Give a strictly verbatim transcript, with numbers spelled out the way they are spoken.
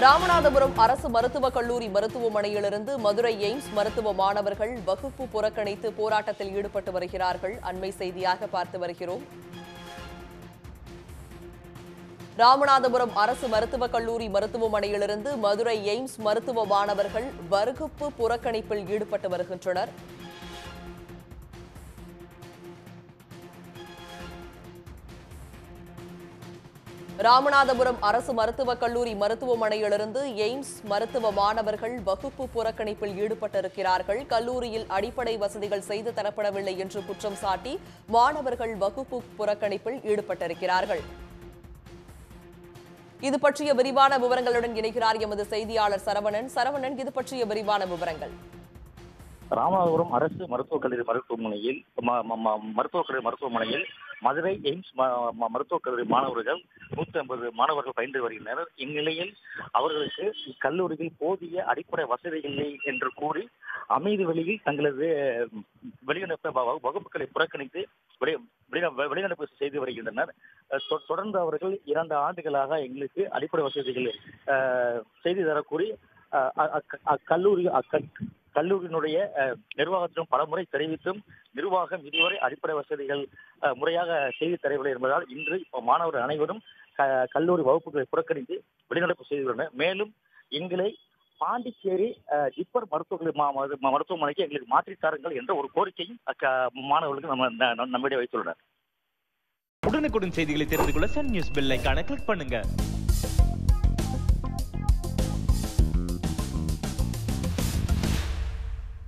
ராமநாதபுரம் அரசு மருத்துவக் கல்லூரி மருத்துவமனையிலிருந்து மதுரை எய்ம்ஸ் மருத்துவ மாணவர்கள் வகுப்பு புறக்கணித்து போராட்டத்தில் ஈடுபட்டு வருகிறார்கள். அண்மை செய்தியாக பார்த்து வருகிறோம். ராமநாதபுரம் அரசு மருத்துவக் கல்லூரி மருத்துவமனையிலிருந்து மதுரை எய்ம்ஸ் மருத்துவ மாணவர்கள் வகுப்பு புறக்கணிப்பில் ஈடுபட்டு வருகின்றனர். ராமநாதபுரம் அரசு மருத்துவக் கல்லூரி மருத்துவமனையிலிருந்து எய்ம்ஸ் மருத்துவ மாணவர்கள் வகுப்பு புறக்கணிப்பில் ஈடுபட்டிருக்கிறார்கள். கல்லூரியில் அடிப்படை வசதிகள் செய்து தரப்படவில்லை என்று குற்றம் சாட்டி மாணவர்கள் வகுப்பு புறக்கணிப்பில் ஈடுபட்டிருக்கிறார்கள். இது பற்றிய விரிவான விவரங்களுடன் இணைகிறார் எமது செய்தியாளர் சரவணன். சரவணன், இது பற்றிய விரிவான விவரங்கள். ராமநாதபுரம் அரசு மருத்துவக் கல்லூரி மருத்துவமனையில் மருத்துவக் கல்லூரி மருத்துவமனையில் மதுரை எய்ம்ஸ் மருத்துவக் கல்லூரி மாணவர்கள் நூற்றி ஐம்பது மாணவர்கள் பயின்று வருகின்றனர். இந்நிலையில் அவர்களுக்கு இக்கல்லூரியில் போதிய அடிப்படை வசதிகள் இல்லை என்று கூறி அமைதி வழியில் தங்களது வெளியனுப்ப வகுப்புகளை புறக்கணித்து வெளிநடப்பு செய்து வருகின்றனர். தொடர்ந்து அவர்கள் இரண்டு ஆண்டுகளாக எங்களுக்கு அடிப்படை வசதிகள் செய்து தரக்கூறி அக்கல்லூரி கல்லூரியினுடைய நிர்வாகத்திலும் பலமுறை தெரிவித்தும் நிர்வாகம் இதுவரை அடிப்படை வசதிகள் முறையாக செய்து தரவில்லை என்பதால் இன்று மாணவர்கள் அனைவரும் கல்லூரி வகுப்புகளை புறக்கணித்து வெளிநடப்பு செய்துள்ளனர். மேலும் எங்களை பாண்டிச்சேரி ஜிப்மர் மருத்துவ மருத்துவமனைக்கு எங்களுக்கு மாற்றித்தாருங்கள் என்ற ஒரு கோரிக்கையும் மாணவர்களுக்கு நம்ம நம்மிடையே வைத்துள்ளனர். உடனுக்குடன் செய்திகளை தெரிந்து கொள்ள சன் நியூஸ் பெல் ஐகானை கிளிக் பண்ணுங்க.